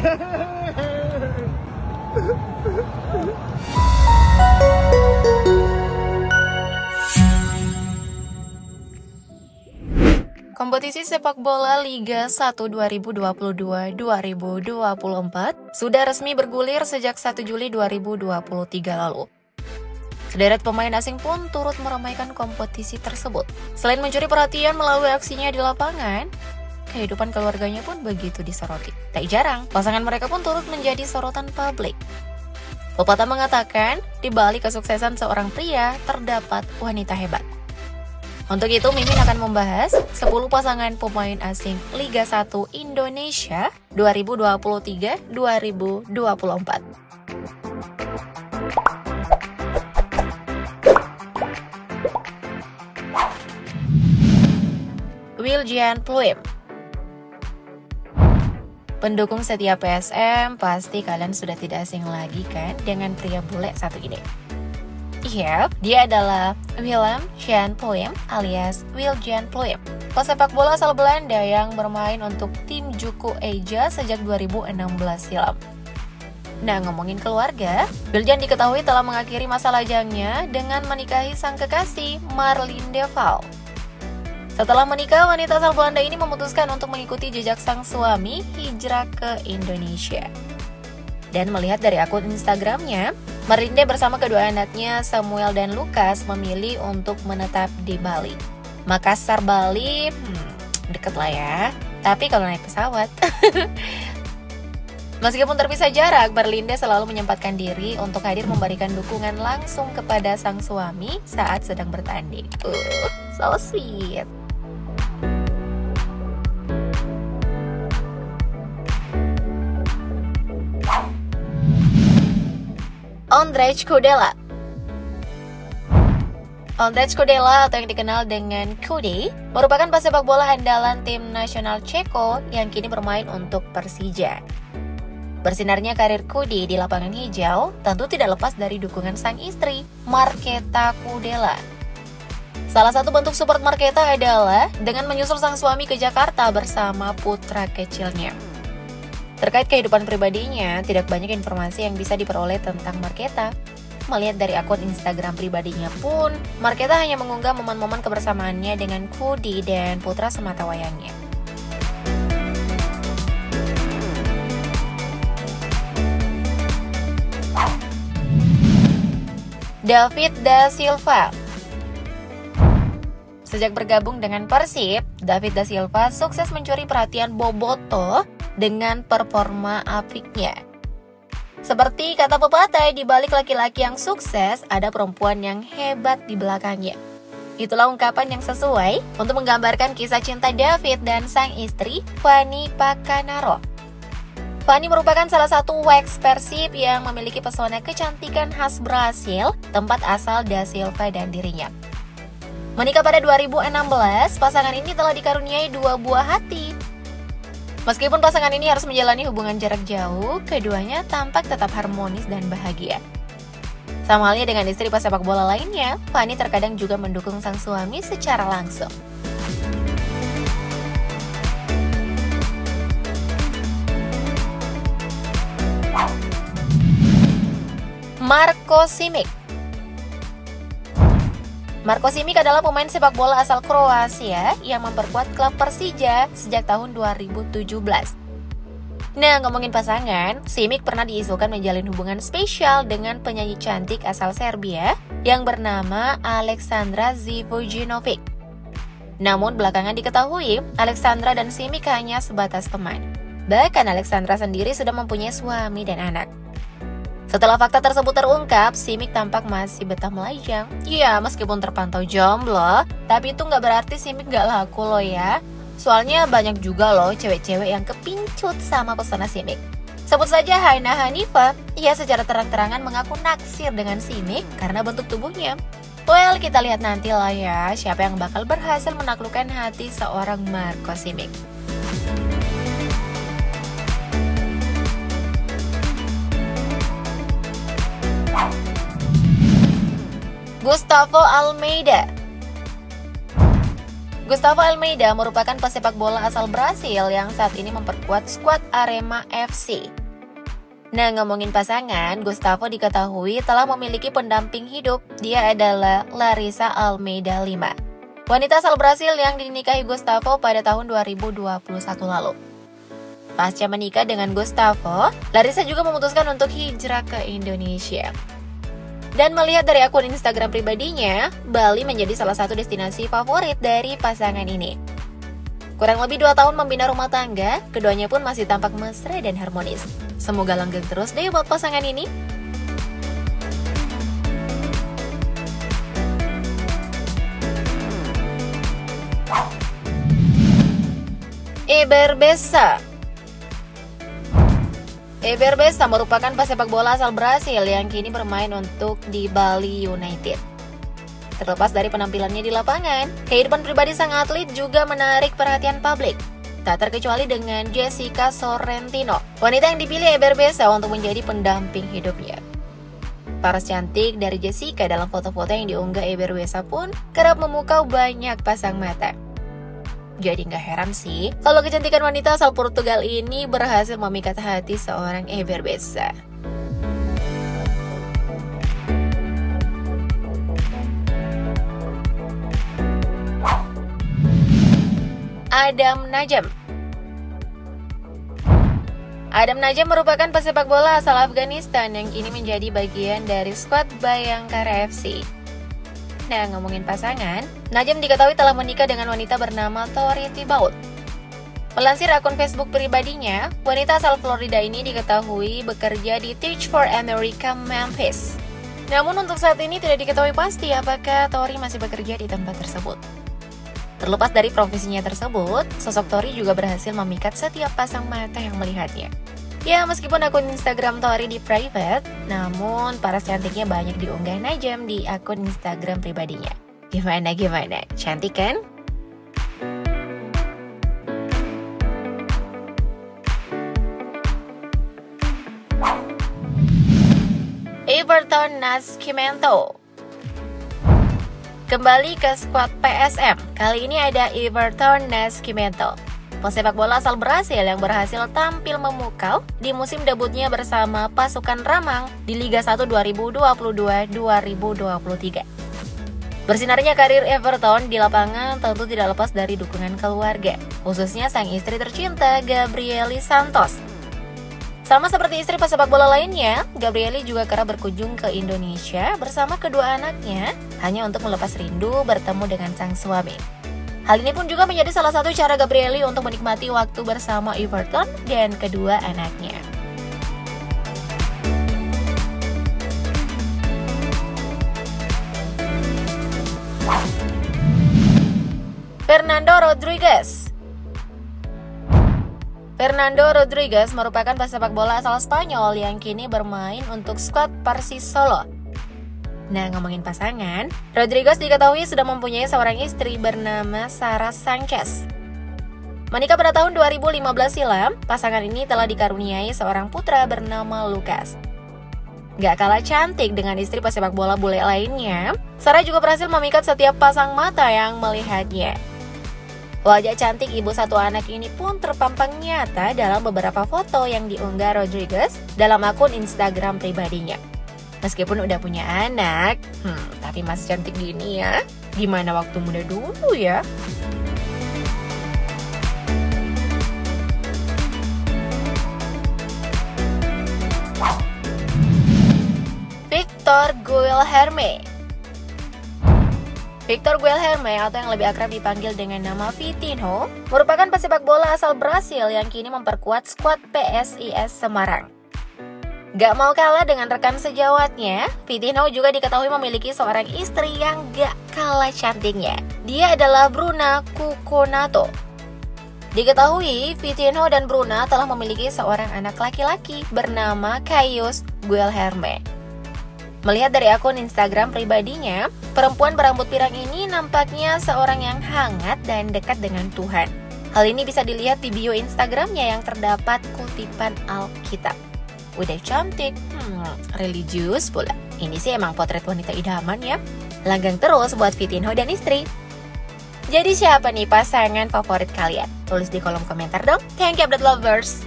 Kompetisi sepak bola Liga 1 2022-2024 sudah resmi bergulir sejak 1 Juli 2023 lalu. Sederet pemain asing pun turut meramaikan kompetisi tersebut. Selain mencuri perhatian melalui aksinya di lapangan, kehidupan keluarganya pun begitu disoroti. Tak jarang, pasangan mereka pun turut menjadi sorotan publik. Pepatah mengatakan, di balik kesuksesan seorang pria, terdapat wanita hebat. Untuk itu, Mimin akan membahas 10 pasangan pemain asing Liga 1 Indonesia 2023-2024. William Pluim. Pendukung setia PSM, pasti kalian sudah tidak asing lagi kan dengan pria bule satu ini. Iya, dia adalah Willem Jan Pluim alias William Pluim, pesepak bola asal Belanda yang bermain untuk tim Juku Eja sejak 2016 silam. Nah, ngomongin keluarga, William diketahui telah mengakhiri masa lajangnya dengan menikahi sang kekasih Marlinde Val. Setelah menikah, wanita asal Belanda ini memutuskan untuk mengikuti jejak sang suami hijrah ke Indonesia. Dan melihat dari akun Instagramnya, Marlinde bersama kedua anaknya Samuel dan Lukas memilih untuk menetap di Bali. Makassar, Bali, deket lah ya. Tapi kalau naik pesawat. Meskipun terpisah jarak, Marlinde selalu menyempatkan diri untuk hadir memberikan dukungan langsung kepada sang suami saat sedang bertanding. So sweet. Ondrej Kudela. Ondrej Kudela atau yang dikenal dengan Kudy merupakan pesepak bola andalan tim nasional Ceko yang kini bermain untuk Persija. Bersinarnya karir Kudy di lapangan hijau tentu tidak lepas dari dukungan sang istri, Marketa Kudela. Salah satu bentuk support Marketa adalah dengan menyusul sang suami ke Jakarta bersama putra kecilnya. Terkait kehidupan pribadinya, tidak banyak informasi yang bisa diperoleh tentang Marketa. Melihat dari akun Instagram pribadinya pun, Marketa hanya mengunggah momen-momen kebersamaannya dengan Kudy dan putra sematawayangnya. David da Silva. Sejak bergabung dengan Persib, David da Silva sukses mencuri perhatian Boboto dengan performa apiknya. Seperti kata pepatah, di balik laki-laki yang sukses, ada perempuan yang hebat di belakangnya. Itulah ungkapan yang sesuai untuk menggambarkan kisah cinta David dan sang istri, Fanny Pakanaro. Fanny merupakan salah satu wax Persib yang memiliki pesona kecantikan khas Brasil, tempat asal da Silva dan dirinya. Menikah pada 2016, pasangan ini telah dikaruniai 2 buah hati. Meskipun pasangan ini harus menjalani hubungan jarak jauh, keduanya tampak tetap harmonis dan bahagia. Sama halnya dengan istri pesepak bola lainnya, Fanny terkadang juga mendukung sang suami secara langsung. Marko Simic. Marko Simic adalah pemain sepak bola asal Kroasia yang memperkuat klub Persija sejak tahun 2017. Nah, ngomongin pasangan, Simic pernah diisukan menjalin hubungan spesial dengan penyanyi cantik asal Serbia yang bernama Aleksandra Zivojinovic. Namun belakangan diketahui, Aleksandra dan Simic hanya sebatas teman. Bahkan Aleksandra sendiri sudah mempunyai suami dan anak. Setelah fakta tersebut terungkap, Simic tampak masih betah melajang. Ya, meskipun terpantau jomblo, tapi itu nggak berarti Simic nggak laku loh ya. Soalnya banyak juga loh cewek-cewek yang kepincut sama pesona Simic. Sebut saja Haina Hanifa, ia secara terang-terangan mengaku naksir dengan Simic karena bentuk tubuhnya. Well, kita lihat nanti lah ya, siapa yang bakal berhasil menaklukkan hati seorang Marko Simic. Gustavo Almeida. Gustavo Almeida merupakan pesepak bola asal Brasil yang saat ini memperkuat skuad Arema FC. Nah, ngomongin pasangan, Gustavo diketahui telah memiliki pendamping hidup. Dia adalah Larissa Almeida V, wanita asal Brasil yang dinikahi Gustavo pada tahun 2021 lalu. Pasca menikah dengan Gustavo, Larissa juga memutuskan untuk hijrah ke Indonesia. Dan melihat dari akun Instagram pribadinya, Bali menjadi salah satu destinasi favorit dari pasangan ini. Kurang lebih 2 tahun membina rumah tangga, keduanya pun masih tampak mesra dan harmonis. Semoga langgeng terus deh buat pasangan ini. Eber Bessa merupakan pesepak bola asal Brasil yang kini bermain untuk di Bali United. Terlepas dari penampilannya di lapangan, kehidupan pribadi sang atlet juga menarik perhatian publik. Tak terkecuali dengan Jessica Sorrentino, wanita yang dipilih Eber Bessa untuk menjadi pendamping hidupnya. Paras cantik dari Jessica dalam foto-foto yang diunggah Eber Bessa pun kerap memukau banyak pasang mata. Jadi nggak heran sih kalau kecantikan wanita asal Portugal ini berhasil memikat hati seorang Eber Bessa. Adam Najam merupakan pesepak bola asal Afghanistan yang kini menjadi bagian dari skuad Bayangkara FC. Nah, ngomongin pasangan, Najam diketahui telah menikah dengan wanita bernama Tori Thibault. Melansir akun Facebook pribadinya, wanita asal Florida ini diketahui bekerja di Teach for America Memphis. Namun untuk saat ini tidak diketahui pasti apakah Tori masih bekerja di tempat tersebut. Terlepas dari profesinya tersebut, sosok Tori juga berhasil memikat setiap pasang mata yang melihatnya. Ya, meskipun akun Instagram Tori di private, namun paras cantiknya banyak diunggah Najam di akun Instagram pribadinya. Gimana? Cantik kan? Everton Nascimento. Kembali ke skuad PSM, kali ini ada Everton Nascimento, pesepak bola asal Brasil yang berhasil tampil memukau di musim debutnya bersama pasukan Ramang di Liga 1 2022-2023. Bersinarnya karir Everton di lapangan tentu tidak lepas dari dukungan keluarga, khususnya sang istri tercinta Gabrieli Santos. Sama seperti istri pesepak bola lainnya, Gabrieli juga kerap berkunjung ke Indonesia bersama kedua anaknya hanya untuk melepas rindu bertemu dengan sang suami. Hal ini pun juga menjadi salah satu cara Gabrieli untuk menikmati waktu bersama Everton dan kedua anaknya. Fernando Rodriguez merupakan pesepak bola asal Spanyol yang kini bermain untuk skuad Persis Solo. Nah, ngomongin pasangan, Rodriguez diketahui sudah mempunyai seorang istri bernama Sarah Sanchez. Menikah pada tahun 2015 silam, pasangan ini telah dikaruniai seorang putra bernama Lucas. Gak kalah cantik dengan istri pesepak bola bule lainnya, Sarah juga berhasil memikat setiap pasang mata yang melihatnya. Wajah cantik ibu satu anak ini pun terpampang nyata dalam beberapa foto yang diunggah Rodriguez dalam akun Instagram pribadinya. Meskipun udah punya anak, tapi masih cantik gini ya. Gimana waktu muda dulu ya? Victor Guilherme atau yang lebih akrab dipanggil dengan nama Vitinho merupakan pesepak bola asal Brasil yang kini memperkuat skuad PSIS Semarang. Gak mau kalah dengan rekan sejawatnya, Vitinho juga diketahui memiliki seorang istri yang gak kalah cantiknya. Dia adalah Bruna Cuconato. Diketahui Vitinho dan Bruna telah memiliki seorang anak laki-laki bernama Caius Guilherme. Melihat dari akun Instagram pribadinya, perempuan berambut pirang ini nampaknya seorang yang hangat dan dekat dengan Tuhan. Hal ini bisa dilihat di bio Instagramnya yang terdapat kutipan Alkitab. Udah cantik, religius pula. Ini sih emang potret wanita idaman ya. Langgeng terus buat Vitinho dan istri. Jadi siapa nih pasangan favorit kalian? Tulis di kolom komentar dong. Thank you update lovers.